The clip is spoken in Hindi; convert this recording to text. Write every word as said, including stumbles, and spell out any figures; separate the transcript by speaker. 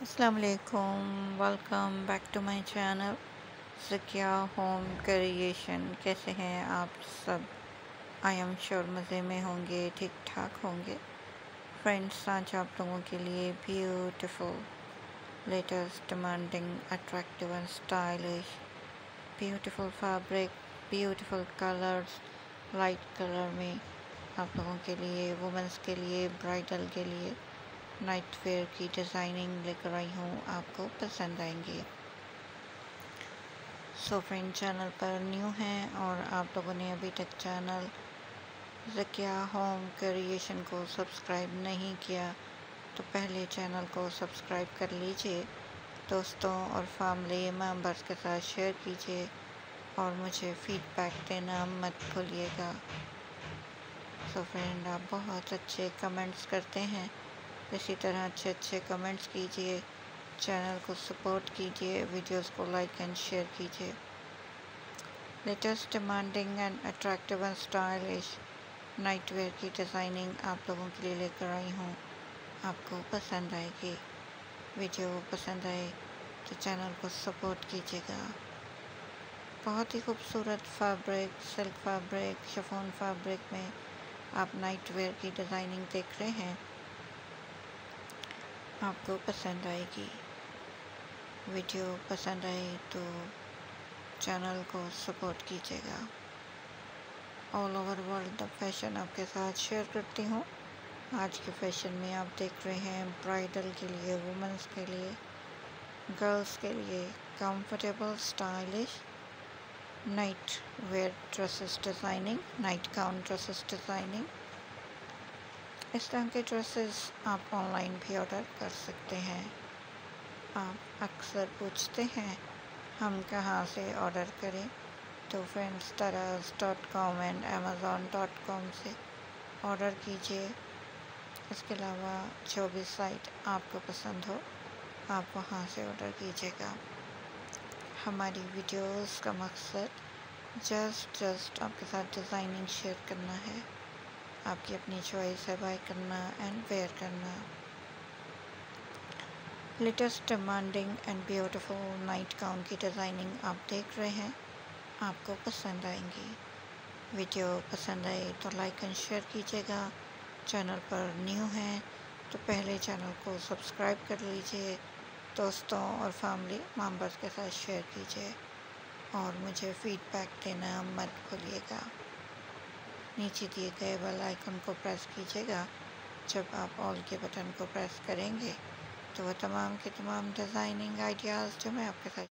Speaker 1: अस्सलाम वालेकुम, welcome back to my channel Zakia home creation. कैसे हैं आप सब? आई एम श्योर मज़े में होंगे, ठीक ठाक होंगे। फ्रेंड्स, आज आप लोगों के लिए beautiful, latest, demanding, attractive and stylish beautiful fabric, beautiful colours, light colour में आप लोगों के लिए, वुमेंस के लिए, ब्राइडल के लिए नाइट वेयर की डिज़ाइनिंग लेकर आई हूँ, आपको पसंद आएंगी। सो फ्रेंड, चैनल पर न्यू हैं और आप लोगों ने अभी तक चैनल ज़किया होम क्रिएशन को सब्सक्राइब नहीं किया तो पहले चैनल को सब्सक्राइब कर लीजिए, दोस्तों और फैमिली मेम्बर्स के साथ शेयर कीजिए और मुझे फीडबैक देना मत भूलिएगा। सो फ्रेंड, आप बहुत अच्छे कमेंट्स करते हैं, इसी तरह अच्छे अच्छे कमेंट्स कीजिए, चैनल को सपोर्ट कीजिए, वीडियोस को लाइक एंड शेयर कीजिए। Latest, demanding and attractive and stylish night wear की डिज़ाइनिंग आप लोगों के लिए लेकर आई हूँ, आपको पसंद आएगी। वीडियो पसंद आए तो चैनल को सपोर्ट कीजिएगा। बहुत ही खूबसूरत fabric, silk fabric, chiffon fabric में आप नाइट वेयर की डिज़ाइनिंग देख रहे हैं, आपको पसंद आएगी। वीडियो पसंद आए तो चैनल को सपोर्ट कीजिएगा। All over world the fashion आपके साथ शेयर करती हूँ। आज के फैशन में आप देख रहे हैं ब्राइडल के लिए, वुमेंस के लिए, गर्ल्स के लिए comfortable, stylish night wear dresses designing, night gown dresses designing. इस तरह के ड्रेसेस आप ऑनलाइन भी ऑर्डर कर सकते हैं। आप अक्सर पूछते हैं हम कहाँ से ऑर्डर करें, तो फ्रेंड्स, तराज dot com and Amazon dot com से ऑर्डर कीजिए। इसके अलावा जो भी साइट आपको पसंद हो आप वहाँ से ऑर्डर कीजिएगा। हमारी वीडियोस का मकसद जस्ट जस्ट आपके साथ डिज़ाइनिंग शेयर करना है, आपकी अपनी चॉइस है बाय करना एंड वेयर करना। Latest, demanding and beautiful night gown की डिज़ाइनिंग आप देख रहे हैं, आपको पसंद आएंगी। वीडियो पसंद आए तो लाइक एंड शेयर कीजिएगा। चैनल पर न्यू हैं तो पहले चैनल को सब्सक्राइब कर लीजिए, दोस्तों और फैमिली मेम्बर्स के साथ शेयर कीजिए और मुझे फीडबैक देना मत भूलिएगा। नीचे दिए गए बेल आइकन को प्रेस कीजिएगा। जब आप ऑल के बटन को प्रेस करेंगे तो वह तमाम के तमाम डिज़ाइनिंग आइडियाज़ जो मैं आपके साथ